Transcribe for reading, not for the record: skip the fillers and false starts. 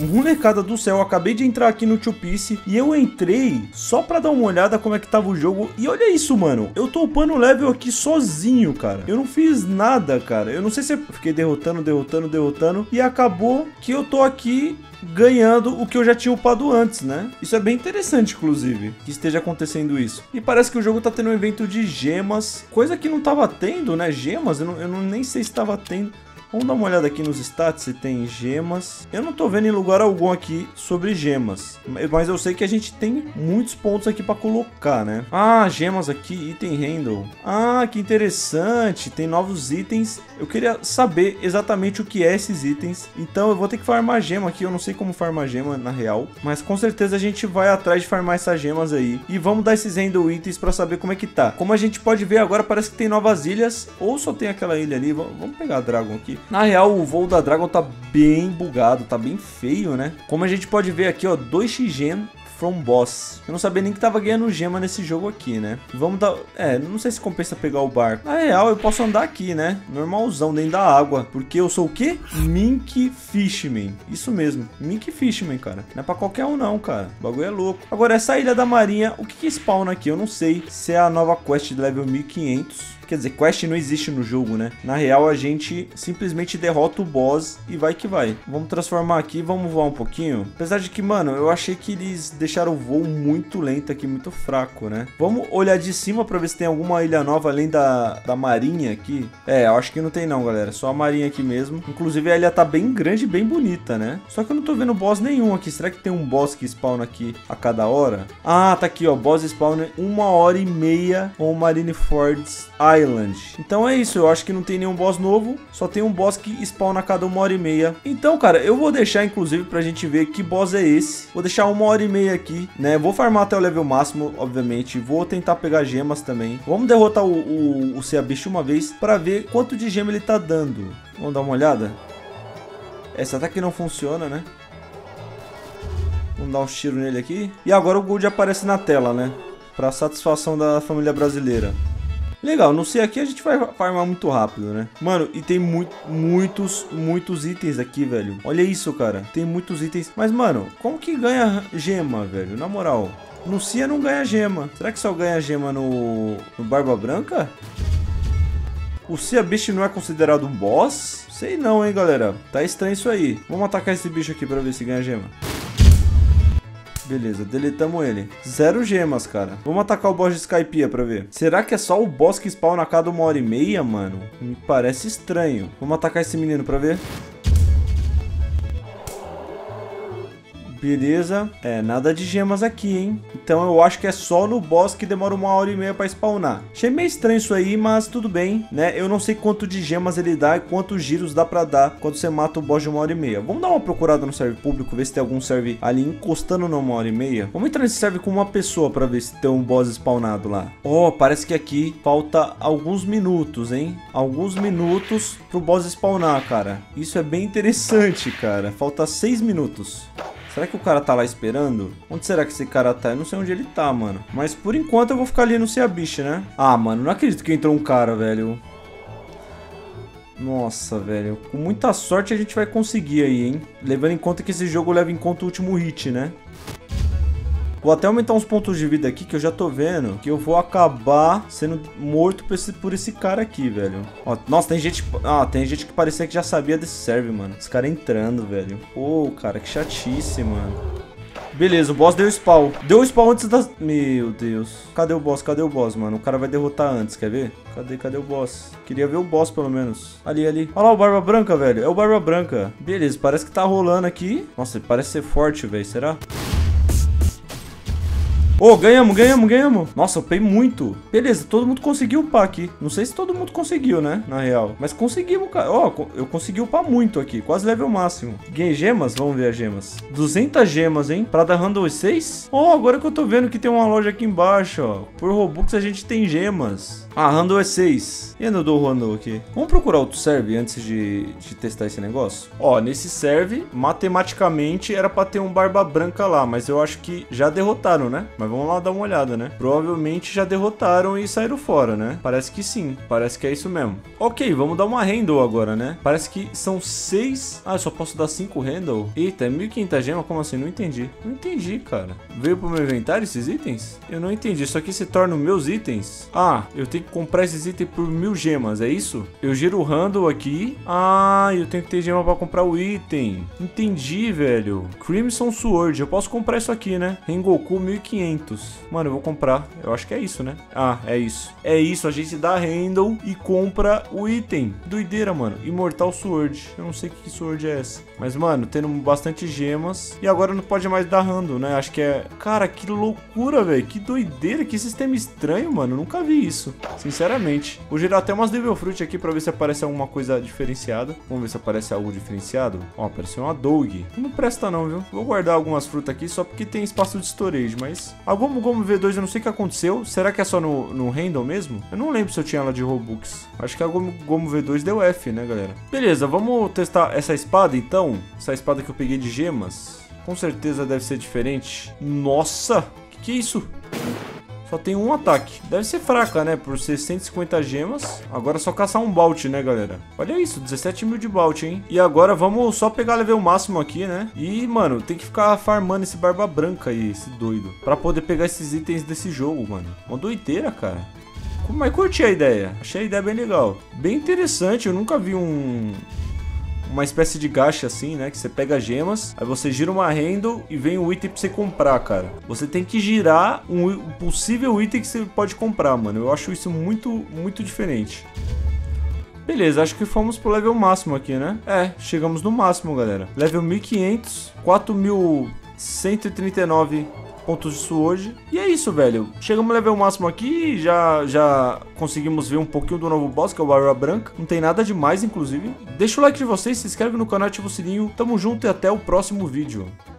Molecada do céu, eu acabei de entrar aqui no Two Piece e eu entrei só pra dar uma olhada como é que tava o jogo. E olha isso, mano. Eu tô upando o level aqui sozinho, cara. Eu não fiz nada, cara. Eu não sei se eu fiquei derrotando e acabou que eu tô aqui ganhando o que eu já tinha upado antes, né? Isso é bem interessante, inclusive, que esteja acontecendo isso. E parece que o jogo tá tendo um evento de gemas, coisa que não tava tendo, né? Gemas, eu não nem sei se tava tendo. Vamos dar uma olhada aqui nos stats se tem gemas. Eu não tô vendo em lugar algum aqui sobre gemas, mas eu sei que a gente tem muitos pontos aqui pra colocar, né? Ah, gemas aqui, item handle. Ah, que interessante, tem novos itens. Eu queria saber exatamente o que é esses itens, então eu vou ter que farmar gema aqui. Eu não sei como farmar gema na real, mas com certeza a gente vai atrás de farmar essas gemas aí. E vamos dar esses handle itens pra saber como é que tá. Como a gente pode ver agora, parece que tem novas ilhas, ou só tem aquela ilha ali. Vamos pegar a Dragon aqui. Na real, o voo da Dragon tá bem bugado, tá bem feio, né? Como a gente pode ver aqui, ó, 2x gem from boss. Eu não sabia nem que tava ganhando gema nesse jogo aqui, né? Vamos dar... não sei se compensa pegar o barco. Na real, eu posso andar aqui, né? Normalzão, dentro da água. Porque eu sou o quê? Mink Fishman. Isso mesmo, Mink Fishman, cara. Não é pra qualquer um não, cara. O bagulho é louco. Agora, essa ilha da marinha, o que spawna aqui? Eu não sei se é a nova quest de level 1500. Quer dizer, quest não existe no jogo, né? Na real, a gente simplesmente derrota o boss e vai que vai. Vamos transformar aqui e vamos voar um pouquinho. Apesar de que, mano, eu achei que eles deixaram o voo muito lento aqui, muito fraco, né? Vamos olhar de cima pra ver se tem alguma ilha nova além da marinha aqui. Eu acho que não tem não, galera. Só a marinha aqui mesmo. Inclusive, a ilha tá bem grande e bem bonita, né? Só que eu não tô vendo boss nenhum aqui. Será que tem um boss que spawna aqui a cada hora? Ah, tá aqui, ó. Boss spawna 1h30 com o Marineford's Island. Então é isso, eu acho que não tem nenhum boss novo, só tem um boss que spawna a cada 1h30. Então, cara, eu vou deixar inclusive pra gente ver que boss é esse. Vou deixar 1h30 aqui, né? Vou farmar até o level máximo, obviamente. Vou tentar pegar gemas também. Vamos derrotar o Sea Beast uma vez pra ver quanto de gema ele tá dando. Vamos dar uma olhada. Essa até que não funciona, né? Vamos dar um tiro nele aqui. E agora o Gold aparece na tela, né? Pra satisfação da família brasileira. Legal, não sei, aqui a gente vai farmar muito rápido, né? Mano, e tem muitos itens aqui, velho. Olha isso, cara. Tem muitos itens. Mas, mano, como que ganha gema, velho? Na moral, no Sea não ganha gema. Será que só ganha gema no Barba Branca? O Sea Beast não é considerado um boss? Sei não, hein, galera. Tá estranho isso aí. Vamos atacar esse bicho aqui pra ver se ganha gema. Beleza, deletamos ele. 0 gemas, cara. Vamos atacar o boss de Skypiea pra ver. Será que é só o boss que spawna a cada 1h30, mano? Me parece estranho. Vamos atacar esse menino pra ver. Beleza. Nada de gemas aqui, hein? Então eu acho que é só no boss que demora 1h30 pra spawnar. Achei meio estranho isso aí, mas tudo bem, né? Eu não sei quanto de gemas ele dá e quantos giros dá pra dar quando você mata o boss de 1h30. Vamos dar uma procurada no server público, ver se tem algum server ali encostando no 1h30. Vamos entrar nesse server com uma pessoa pra ver se tem um boss spawnado lá. Ó, parece que aqui falta alguns minutos, hein? Alguns minutos pro boss spawnar, cara. Isso é bem interessante, cara. Falta 6 minutos. Será que o cara tá lá esperando? Onde será que esse cara tá? Eu não sei onde ele tá, mano. Mas por enquanto eu vou ficar ali no Sea Beast, né? Ah, mano, não acredito que entrou um cara, velho. Nossa, velho. Com muita sorte a gente vai conseguir aí, hein? Levando em conta que esse jogo leva em conta o último hit, né? Vou até aumentar uns pontos de vida aqui, que eu já tô vendo que eu vou acabar sendo morto por esse cara aqui, velho. Ó, nossa, tem gente... Ah, tem gente que parecia que já sabia desse server, mano. Esse cara entrando, velho. Pô, cara, que chatice, mano. Beleza, o boss deu spawn. Deu spawn antes das... Meu Deus. Cadê o boss? Cadê o boss, mano? O cara vai derrotar antes, quer ver? Cadê o boss? Queria ver o boss, pelo menos. Ali. Olha lá o Barba Branca, velho. É o Barba Branca. Beleza, parece que tá rolando aqui. Nossa, ele parece ser forte, velho. Será? Ô, ganhamos. Nossa, eu upei muito. Beleza, todo mundo conseguiu upar aqui. Não sei se todo mundo conseguiu, né? Na real. Mas conseguimos, cara. Ó, eu consegui upar muito aqui. Quase level máximo. Ganhei gemas? Vamos ver as gemas. 200 gemas, hein? Pra dar Handle 6? Ó, agora que eu tô vendo que tem uma loja aqui embaixo, ó. Por Robux a gente tem gemas. Ah, handle é 6. E ainda dou o handle aqui. Vamos procurar outro serve antes de testar esse negócio? Ó, nesse serve, matematicamente era pra ter um barba branca lá, mas eu acho que já derrotaram, né? Mas vamos lá dar uma olhada, né? Provavelmente já derrotaram e saíram fora, né? Parece que sim, parece que é isso mesmo. Ok, vamos dar uma handle agora, né? Parece que são 6... Ah, eu só posso dar 5 handle? Eita, é 1500 gemas? Como assim? Não entendi. Não entendi, cara. Veio pro meu inventário esses itens? Eu não entendi. Isso aqui se torna meus itens? Ah, eu tenho que comprar esses itens por 1000 gemas, é isso? Eu giro o handle aqui. Ah, eu tenho que ter gema pra comprar o item. Entendi, velho. Crimson Sword. Eu posso comprar isso aqui, né? Rengoku 1500. Mano, eu vou comprar. Eu acho que é isso, né? Ah, é isso. É isso. A gente dá handle e compra o item. Doideira, mano. Immortal Sword. Eu não sei que Sword é essa. Mas, mano, tendo bastante gemas. E agora não pode mais dar handle, né? Acho que é... Cara, que loucura, velho. Que doideira. Que sistema estranho, mano. Nunca vi isso. Sinceramente. Vou gerar até umas Devil Fruit aqui pra ver se aparece alguma coisa diferenciada. Vamos ver se aparece algo diferenciado. Ó, apareceu uma Dog. Não presta não, viu? Vou guardar algumas frutas aqui só porque tem espaço de storage, mas... A Gomu Gomu V2 eu não sei o que aconteceu. Será que é só no handle mesmo? Eu não lembro se eu tinha ela de Robux. Acho que a Gomu Gomu V2 deu F, né, galera? Beleza, vamos testar essa espada, então. Essa espada que eu peguei de gemas. Com certeza deve ser diferente. Nossa! Que é isso? Só tem um ataque. Deve ser fraca, né? Por ser 150 gemas. Agora é só caçar um Bout, né, galera? Olha isso, 17 mil de Bout, hein? E agora vamos só pegar level máximo aqui, né? E, mano, tem que ficar farmando esse barba branca aí, esse doido. Pra poder pegar esses itens desse jogo, mano. Uma doideira, cara. Mas curti a ideia. Achei a ideia bem legal. Bem interessante. Eu nunca vi uma espécie de gacha assim, né? Que você pega gemas, aí você gira uma handle e vem um item pra você comprar, cara. Você tem que girar um possível item que você pode comprar, mano. Eu acho isso muito diferente. Beleza, acho que fomos pro level máximo aqui, né? É, chegamos no máximo, galera. Level 1500, 4139 pontos de Sword. E é isso, velho. Chegamos no level máximo aqui. Já conseguimos ver um pouquinho do novo boss, que é o Barba Branca. Não tem nada demais, inclusive. Deixa o like de vocês, se inscreve no canal, ativa o sininho. Tamo junto e até o próximo vídeo.